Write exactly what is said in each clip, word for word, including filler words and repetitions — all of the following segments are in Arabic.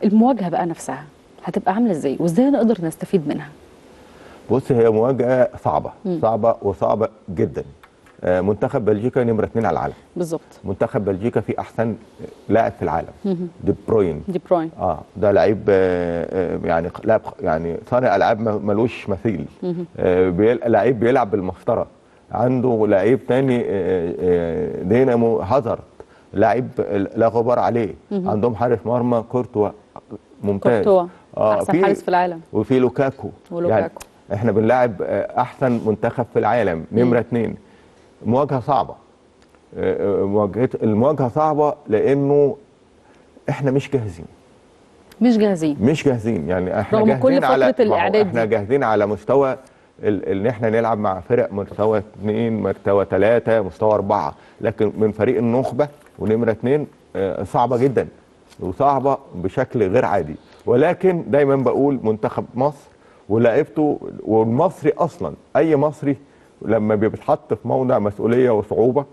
المواجهه بقى نفسها هتبقى عامله ازاي وازاي نقدر نستفيد منها؟ بص، هي مواجهه صعبه مم. صعبه وصعبه جدا. آه، منتخب بلجيكا نمره اثنين على العالم. بالظبط. منتخب بلجيكا فيه احسن لاعب في العالم، دي بروين. دي بروين اه ده لعيب، آه آه، يعني لاعب، يعني صانع العاب ملوش مثيل. آه بيل... لعيب بيلعب بالمسطره. عنده لعيب تاني، آه آه دينامو هازارد، لعيب لا غبار عليه. عندهم حارس مرمى كورتوا ممتاز. كورتوا اه احسن في حارس في العالم. وفي لوكاكو. ولوكاكو. يعني احنا بنلاعب آه، احسن منتخب في العالم، نمره اثنين. مواجهه صعبه. آه، مواجهه المواجهه صعبه لانه احنا مش جاهزين. مش جاهزين. مش جاهزين يعني احنا رغم جاهزين كل على فتره ما هو الاعداد احنا دي. جاهزين على مستوى ال- ان احنا نلعب مع فرق مستوى اثنين، مستوى ثلاثه، مستوى اربعه، لكن من فريق النخبه ونمره اثنين آه، صعبه جدا وصعبه بشكل غير عادي. ولكن دايما بقول منتخب مصر ولاعيبته، والمصري اصلا اي مصري لما بيتحط في موضع مسؤوليه وصعوبه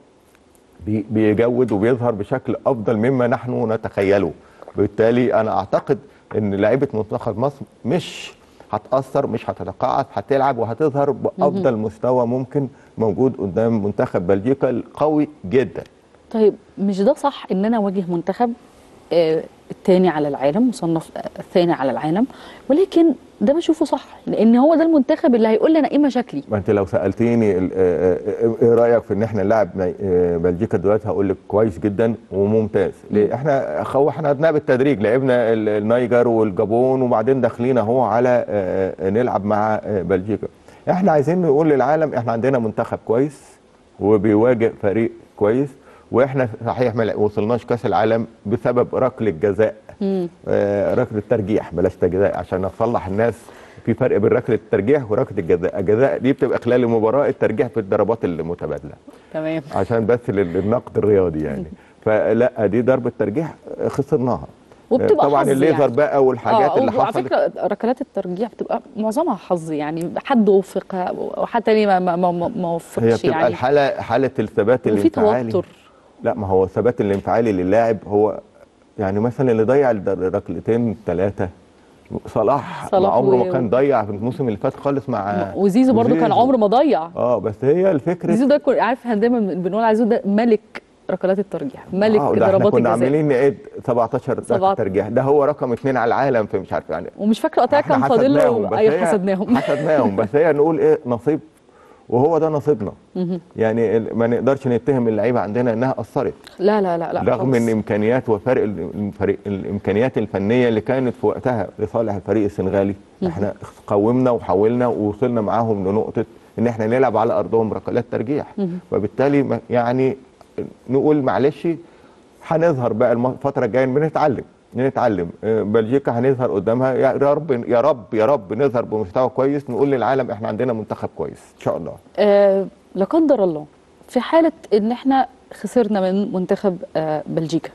بي- بيجود وبيظهر بشكل افضل مما نحن نتخيله. بالتالي انا اعتقد ان لعيبه منتخب مصر مش هتاثر، مش هتتقاعس، هتلعب وهتظهر بافضل مستوى ممكن موجود قدام منتخب بلجيكا القوي جدا. طيب مش ده صح ان انا اواجه منتخب آه الثاني على العالم، مصنف آه الثاني على العالم، ولكن ده بشوفه صح لان هو ده المنتخب اللي هيقول لي انا ايه مشاكلي. ما انت لو سالتيني ال- آه، آه، ايه رايك في ان احنا نلعب نا- آه، بلجيكا دلوقتي، هقول لك كويس جدا وممتاز. ليه؟ احنا خو احنا خدناها بالتدريج، لعبنا ال- النيجر والجابون وبعدين داخلين اهو على آه، آه، نلعب مع آه، بلجيكا. احنا عايزين نقول للعالم احنا عندنا منتخب كويس وبيواجه فريق كويس، واحنا صحيح ما وصلناش كاس العالم بسبب ركله جزاء. آه، ركله الترجيح بلاش تجزاء عشان اصلح الناس. في فرق بين ركله الترجيح وركله الجزاء. الجزاء دي بتبقى خلال المباراه، الترجيح في الضربات المتبادله. تمام. عشان بس لل- للنقد الرياضي يعني. فلا دي ضربه ترجيح خسرناها. وبتبقى طبعا حظ الليزر يعني. بقى والحاجات اه اللي وعلى حصلت. فكره ركلات الترجيح بتبقى معظمها حظ يعني، حد وفق وحتى ليه ما ما ما, ما هي وفقش بتبقى يعني. الحاله حاله الثبات وفي الانفعالي. توتر. لا، ما هو الثبات الانفعالي للاعب هو يعني مثلا اللي ضيع الركلتين ثلاثه صلاح, صلاح ما عمره و... ما كان ضيع في الموسم اللي فات خالص مع وزيزو برضو كان عمره ما ضيع. اه بس هي الفكره زيزو ده كل- عارف احنا دايما بنقول على زيزو ده ملك ركلات الترجيح، ملك اه ده احنا ضربات كنا الجزاء. عاملين نعد سبعتاشر سبعة- ترجيح، ده هو رقم اثنين على العالم في مش عارف يعني. ومش فاكره وقتها احنا كان فاضل حسدناهم له. بس ايوه هي حسدناهم حسدناهم بس هي نقول ايه، نصيب، وهو ده نصيبنا. يعني ال- ما نقدرش نتهم اللعيبه عندنا انها قصرت، لا لا لا لا رغم خالص. ان امكانيات وفرق ال- الفريق الامكانيات الفنيه اللي كانت في وقتها لصالح الفريق السنغالي. احنا قومنا وحاولنا ووصلنا معاهم لنقطه ان احنا نلعب على ارضهم ركلات ترجيح. وبالتالي ما- يعني نقول معلش، هنظهر بقى الم- الفتره الجايه بنتعلم بنتعلم آه، بلجيكا هنظهر قدامها، يا رب يا رب يا رب نظهر بمستوى كويس، نقول للعالم احنا عندنا منتخب كويس ان شاء الله. آه لا قدر الله في حاله ان احنا خسرنا من منتخب آه بلجيكا،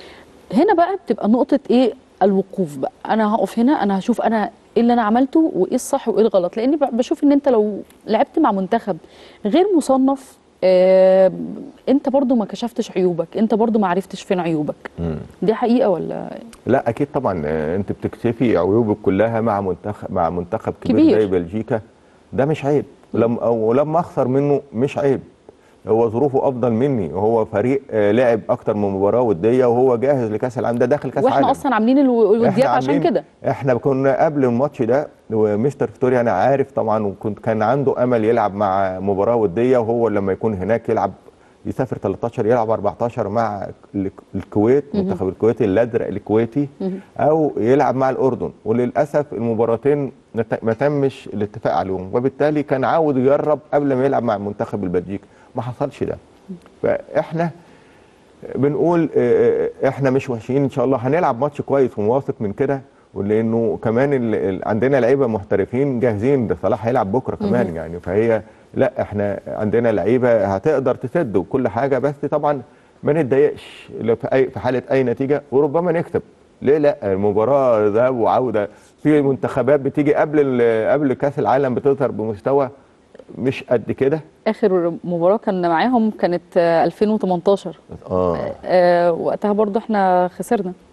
هنا بقى بتبقى نقطه ايه الوقوف بقى. انا هقف هنا، انا هشوف انا ايه اللي انا عملته وايه الصح وايه الغلط، لاني ب- بشوف ان انت لو لعبت مع منتخب غير مصنف آه انت برضو ما كشفتش عيوبك، انت برضو ما عرفتش فين عيوبك. مم. دي حقيقه ولا؟ لا اكيد طبعا، آه، انت بتكتشفي عيوبك كلها مع منتخب مع منتخب كبير, كبير. زي بلجيكا. ده مش عيب، لم او لما اخسر منه مش عيب. هو ظروفه افضل مني، وهو فريق آه، لعب اكتر من مباراه وديه وهو جاهز لكاس العالم، ده داخل كاس واحنا عالم. اصلا عاملين الو- الوديات احنا عشان عاملين- كده. احنا كنا قبل الماتش ده، ومستر فيتوريا انا عارف طبعا، وكنت كان عنده امل يلعب مع مباراه وديه، وهو لما يكون هناك يلعب يسافر تلتاشر يلعب اربعتاشر مع الك- الكويت، منتخب الكويت الازرق الكويتي، او يلعب مع الاردن. وللاسف المباراتين نت- ما تمش الاتفاق عليهم، وبالتالي كان عاوز يجرب قبل ما يلعب مع المنتخب البلجيكي، ما حصلش ده. فاحنا بنقول آه، آه، احنا مش وحشين ان شاء الله، هنلعب ماتش كويس ومواثق من كده، ولانه كمان ال- ال- عندنا لعيبه محترفين جاهزين، ده صلاح هيلعب بكره كمان يعني. فهي لا، احنا عندنا لعيبه هتقدر تسد وكل حاجه، بس طبعا ما نتضايقش لو في اي في حاله اي نتيجه، وربما نكسب. ليه لا؟ المباراه ذهاب وعوده، في منتخبات بتيجي قبل ال- قبل كاس العالم بتظهر بمستوى مش قد كده. اخر مباراه كان معاهم كانت آه، ألفين وتمنتاشر. اه آه وقتها برضو احنا خسرنا.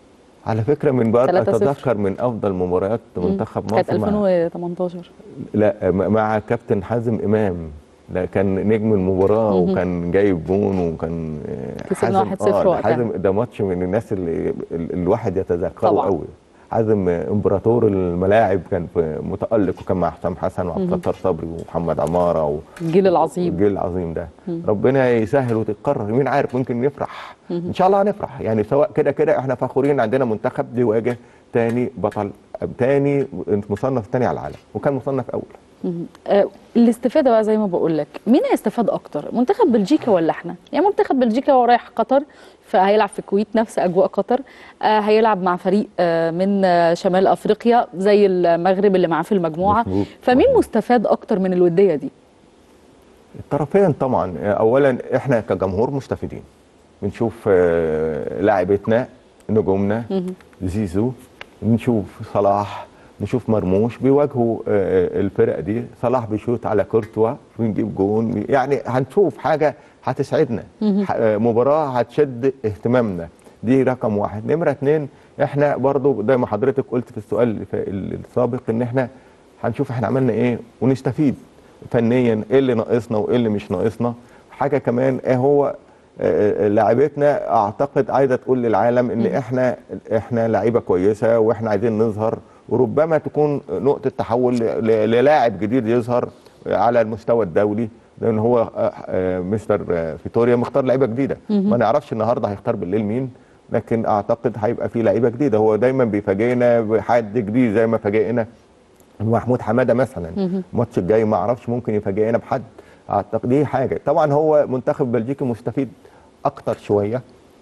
على فكره من بقى ثلاثة صفر. اتذكر من افضل مباريات منتخب مصر كانت مع ألفين وتمنتاشر. لا مع كابتن حازم امام، ده كان نجم المباراه مم. وكان جايب جون وكان كسبنا واحد صفر اه وقتها. حازم ده ماتش من الناس اللي ال- الواحد يتذكره طبعا. قوي. حازم امبراطور الملاعب، كان في- متالق، وكان مع حسام حسن وعبد مم. الستار صبري ومحمد عماره و... الجيل العظيم. الجيل العظيم ده. مم. ربنا يسهل وتتكرر، مين عارف، ممكن نفرح مم. ان شاء الله هنفرح يعني. سواء كده كده احنا فخورين عندنا منتخب بيواجه تاني بطل، تاني مصنف تاني على العالم، وكان مصنف اول. مم. آه، الاستفاده بقى زي ما بقول لك، مين هيستفاد اكتر، منتخب بلجيكا ولا احنا؟ يعني منتخب بلجيكا هو رايح قطر، فهيلعب في الكويت نفس اجواء قطر، آه هيلعب مع فريق آه من آه شمال افريقيا زي المغرب اللي معاه في المجموعه. مظبوط. فمين مظبوط. مستفاد اكتر من الوديه دي؟ الطرفين طبعا. اولا احنا كجمهور مستفيدين، بنشوف آه، لاعبتنا نجومنا مم. زيزو، بنشوف صلاح، نشوف مرموش بيواجهوا آه، الفرق دي. صلاح بيشوط على كورتوا بنجيب جون، يعني هنشوف حاجه هتسعدنا، مم. ح- آه، مباراه هتشد اهتمامنا. دي رقم واحد. نمره اتنين، احنا برضو زي ما حضرتك قلت في السؤال اللي فا- السابق ان احنا هنشوف احنا عملنا ايه ونستفيد فنيا، ايه اللي ناقصنا وايه اللي مش ناقصنا. حاجه كمان ايه هو آه، لاعبتنا اعتقد عايزه تقول للعالم ان مم. احنا احنا لعيبه كويسه واحنا عايزين نظهر، وربما تكون نقطه تحول ل- ل- للاعب جديد يظهر على المستوى الدولي، لان هو آه، آه، مستر آه، فيتوريا مختار لعيبه جديده. مم. ما نعرفش النهارده هيختار بالليل مين، لكن اعتقد هيبقى في لعيبه جديده. هو دايما بيفاجئنا بحد جديد زي ما فاجئنا محمود حماده مثلا. مم. الماتش الجاي ما اعرفش ممكن يفاجئنا بحد. اعتقد دي حاجه. طبعا هو منتخب بلجيكا مستفيد اكتر شويه،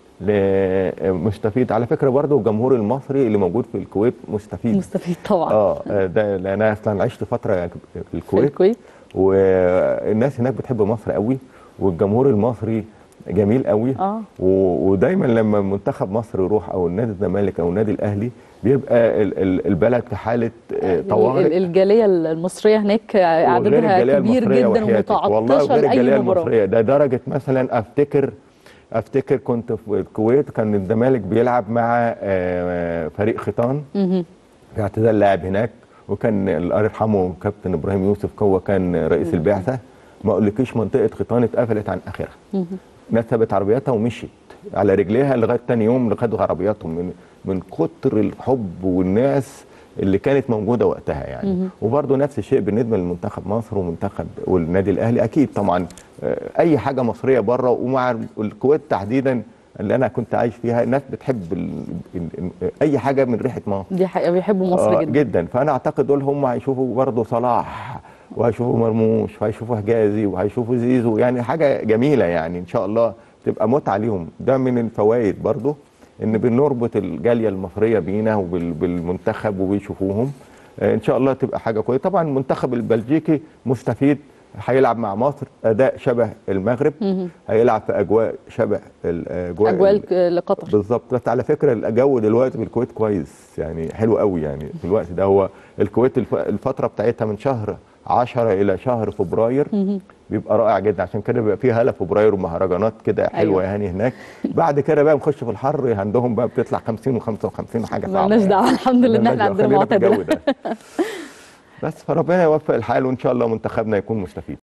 ل- مستفيد على فكره برضو. الجمهور المصري اللي موجود في الكويت مستفيد. مستفيد طبعا. اه ده لان انا اصلا عشت فتره في في الكويت، الكويت. والناس هناك بتحب مصر قوي، والجمهور المصري جميل قوي. اه و- ودايما لما منتخب مصر يروح او النادي الزمالك او النادي الاهلي بيبقى ال- ال- البلد في حاله آه، ال- طوارئ. الجاليه المصريه هناك وغير عددها الجالية كبير المصرية جدا وحياتك. والله ومتعطشه غير لاي الجالية مباراه. المصرية، ده درجة مثلا افتكر افتكر كنت في الكويت، كان الزمالك بيلعب مع آه، فريق ختان مهم. في اعتزال لاعب هناك، وكان الله يرحمه كابتن ابراهيم يوسف هو كان رئيس البعثة. ما اقولكيش منطقة ختان اتقفلت عن اخرها. مهم. ناس سابت عربياتها ومشيت على رجليها لغايه تاني يوم اللي خدوا عربياتهم من من كتر الحب والناس اللي كانت موجوده وقتها يعني. مهم. وبرضه نفس الشيء بالنسبه لمنتخب مصر ومنتخب والنادي الاهلي اكيد طبعا. آه، اي حاجه مصريه بره، ومع الكويت تحديدا اللي انا كنت عايش فيها، الناس بتحب ال ال اي حاجه من ريحه مصر. دي حقيقه بيحبوا مصر آه جدا. جدا. فانا اعتقد دول هم هيشوفوا برضه صلاح، وهيشوفوا مرموش، وهيشوفوا حجازي، وهيشوفوا زيزو، يعني حاجه جميله يعني. ان شاء الله تبقى متعه ليهم. ده من الفوائد برضه ان بنربط الجاليه المصريه بينا وبالمنتخب وبيشوفوهم. آه ان شاء الله تبقى حاجه كويسه. طبعا المنتخب البلجيكي مستفيد، هيلعب مع مصر اداء شبه المغرب، مهم. هيلعب في اجواء شبه الاجواء اجواء الك- لقطر. بالظبط. بس على فكره الجو دلوقتي في الكويت كويس يعني، حلو قوي يعني في الوقت ده. هو الكويت الف- الفتره بتاعتها من شهر عشرة الى شهر فبراير مهم. بيبقى رائع جدا. عشان كده بيبقى فيه هلا فبراير ومهرجانات كده حلوه أيوة. يعني هناك. بعد كده بقى نخش في الحر، عندهم بقى بتطلع خمسين و55 وحاجه صعبه مالناش يعني. دعوه، الحمد لله ان احنا عندنا خلينا في الجو معتدله. ده. بس فربنا يوفق الحال، وان شاء الله منتخبنا يكون مستفيد.